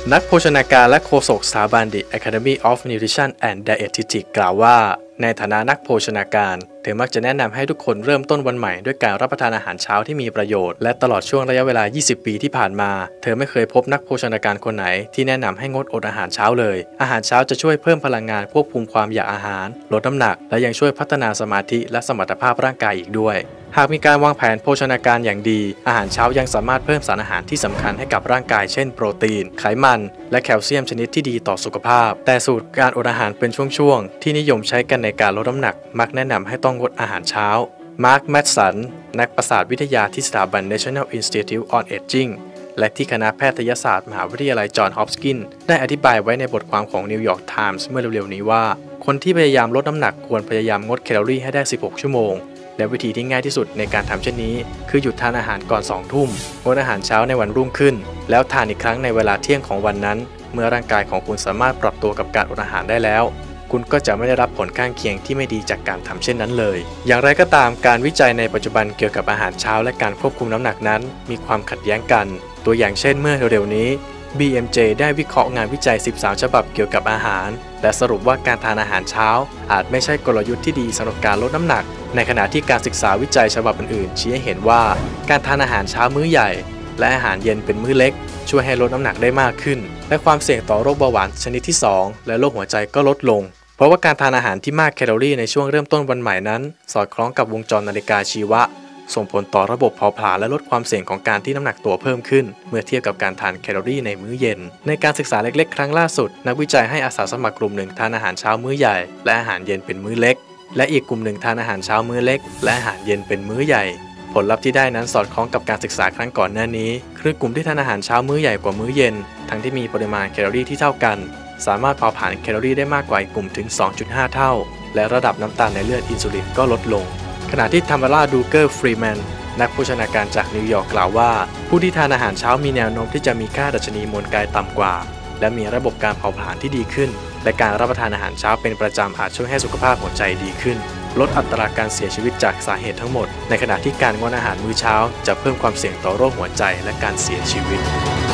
นักโภชนาการและโฆษกสถาบัน The Academy of Nutrition and Dietetics กล่าวว่าในฐานะนักโภชนาการเธอมักจะแนะนำให้ทุกคนเริ่มต้นวันใหม่ด้วยการรับประทานอาหารเช้าที่มีประโยชน์และตลอดช่วงระยะเวลา 20 ปีที่ผ่านมาเธอไม่เคยพบนักโภชนาการคนไหนที่แนะนำให้งดอดอาหารเช้าเลยอาหารเช้าจะช่วยเพิ่มพลังงานควบคุมความอยากอาหารลดน้ำหนักและยังช่วยพัฒนาสมาธิและสมรรถภาพร่างกายอีกด้วยหากมีการวางแผนโภชนาการอย่างดีอาหารเช้ายังสามารถเพิ่มสารอาหารที่สำคัญให้กับร่างกายเช่นโปรตีนไขมันและแคลเซียมชนิดที่ดีต่อสุขภาพแต่สูตรการอดอาหารเป็นช่วงๆที่นิยมใช้กันในการลดน้ำหนักมักแนะนำให้ต้องงดอาหารเช้ามาร์ค แมตสันนักประสาทวิทยาที่สถาบัน National Institute on Aging และที่คณะแพทยศาสตร์มหาวิทยาลัยจอห์น ฮอปกินส์ได้อธิบายไว้ในบทความของ New York Times เมื่อเร็วๆนี้ว่าคนที่พยายามลดน้ำหนักควรพยายามงดแคลอรี่ให้ได้ 16 ชั่วโมงและวิธีที่ง่ายที่สุดในการทำเช่นนี้คือหยุดทานอาหารก่อน 2 ทุ่มงดอาหารเช้าในวันรุ่งขึ้นแล้วทานอีกครั้งในเวลาเที่ยงของวันนั้นเมื่อร่างกายของคุณสามารถปรับตัวกับการอดอาหารได้แล้วคุณก็จะไม่ได้รับผลข้างเคียงที่ไม่ดีจากการทำเช่นนั้นเลยอย่างไรก็ตามการวิจัยในปัจจุบันเกี่ยวกับอาหารเช้าและการควบคุมน้ำหนักนั้นมีความขัดแย้งกันตัวอย่างเช่นเมื่อเร็วๆนี้ BMJ ได้วิเคราะห์งานวิจัย 13 ฉบับเกี่ยวกับอาหารและสรุปว่าการทานอาหารเช้าอาจไม่ใช่กลยุทธ์ที่ดีสำหรับการลดน้ำหนักในขณะที่การศึกษาวิจัยฉบับอื่นๆชี้ให้เห็นว่าการทานอาหารเช้ามื้อใหญ่และอาหารเย็นเป็นมื้อเล็กช่วยให้ลดน้ำหนักได้มากขึ้นและความเสี่ยงต่อโรคเบาหวานชนิดที่ 2 และโรคหัวใจก็ลดลงเพราะว่าการทานอาหารที่มากแคลอรี่ในช่วงเริ่มต้นวันใหม่นั้นสอดคล้องกับวงจรนาฬิกาชีวะส่งผลต่อระบบเผาผลาญและลดความเสี่ยงของการที่น้ำหนักตัวเพิ่มขึ้นเมื่อเทียบกับการทานแคลอรี่ในมื้อเย็นในการศึกษาเล็กๆครั้งล่าสุดนักวิจัยให้อาสาสมัครกลุ่มหนึ่งทานอาหารเช้ามื้อใหญ่และอาหารเย็นเป็นมื้อเล็กและอีกกลุ่มหนึ่งทานอาหารเช้ามื้อเล็กและอาหารเย็นเป็นมื้อใหญ่ผลลัพธ์ที่ได้นั้นสอดคล้องกับการศึกษาครั้งก่อนหน้านี้คือกลุ่มที่ทานอาหารเช้ามื้อใหญ่กว่ามื้อเย็นทั้งที่มีปริมาณแคลอรี่ที่เท่ากันสามารถเผาผลาญแคลอรี่ได้มากกว่ากลุ่มถึง 2.5 เท่าและระดับน้ำตาลในเลือดอินซูลินก็ลดลงขณะที่ธรรมราดูเกอร์ฟรีแมนนักโภชนาการจากนิวยอร์กกล่าวว่าผู้ที่ทานอาหารเช้ามีแนวโน้มที่จะมีค่าดัชนีมวลกายต่ำกว่าและมีระบบการเผาผลาญที่ดีขึ้นและการรับประทานอาหารเช้าเป็นประจำอาจช่วยให้สุขภาพหัวใจดีขึ้นลดอัตราการเสียชีวิตจากสาเหตุทั้งหมดในขณะที่การงดอาหารมื้อเช้าจะเพิ่มความเสี่ยงต่อโรคหัวใจและการเสียชีวิต